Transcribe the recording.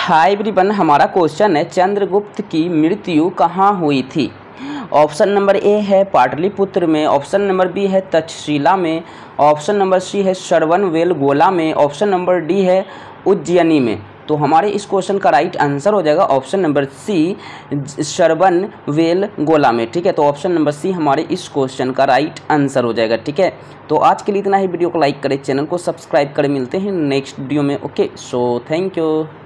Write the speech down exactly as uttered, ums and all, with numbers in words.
Hi everyone, हमारा question है चंद्रगुप्त की मृत्यु कहाँ हुई थी। ऑप्शन नंबर ए है पाटलिपुत्र में, ऑप्शन नंबर बी है तक्षशिला में, ऑप्शन नंबर सी है श्रवणबेलगोला में, ऑप्शन नंबर डी है उज्जैनी में। तो हमारे इस क्वेश्चन का राइट आंसर हो जाएगा ऑप्शन नंबर सी श्रवणबेलगोला में। ठीक है, तो ऑप्शन नंबर सी हमारे इस क्वेश्चन का राइट आंसर हो जाएगा। ठीक है, तो आज के लिए इतना ही। वीडियो को लाइक करें, चैनल को सब्सक्राइब करें। मिलते हैं नेक्स्ट वीडियो में। Okay, so thank you.